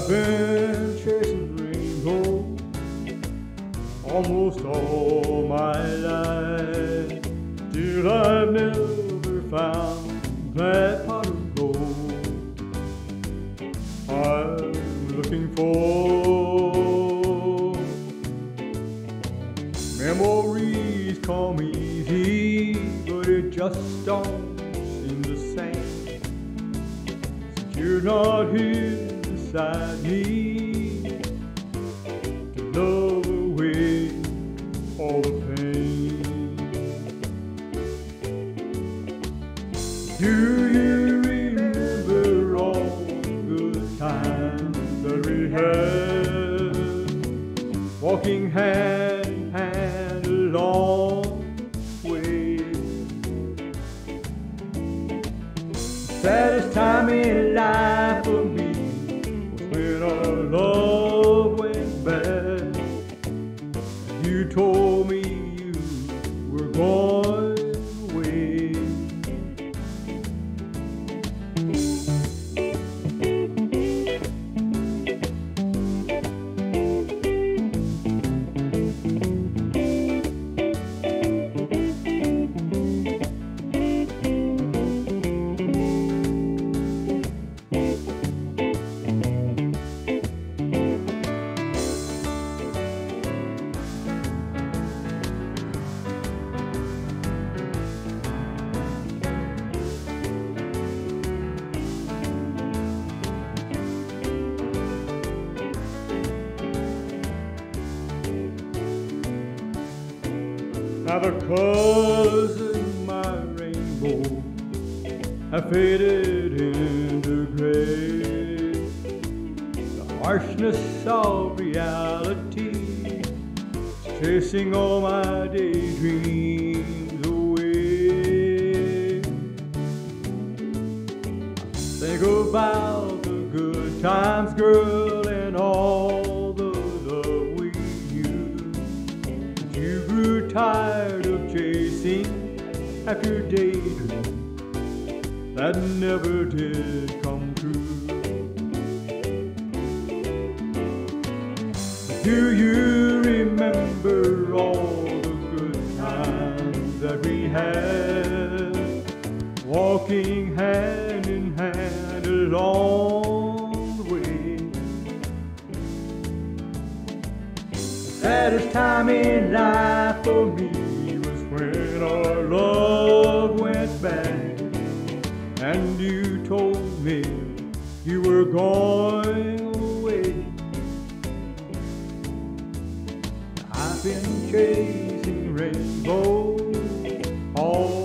been chasing rainbows almost all my life, till I've never found that pot of gold I'm looking for. Memories come easy, but it just don't seem the same since you're not here beside me to love away all the pain. Do you remember all the good times that we had, walking hand in hand along the way? The saddest time in life for me was when our love went bad. You told me you were going away. Now the colors in my rainbow have faded into gray. The harshness of reality is chasing all my daydreams away. Think about the good times, girl, and all the love we used. You grew tired of chasing after daydreams that never did come true. Do you remember all the good times that we had, walking hand in hand along the way? The saddest time in life for me was when our love went bad, and you told me you were going away. I've been chasing rainbows all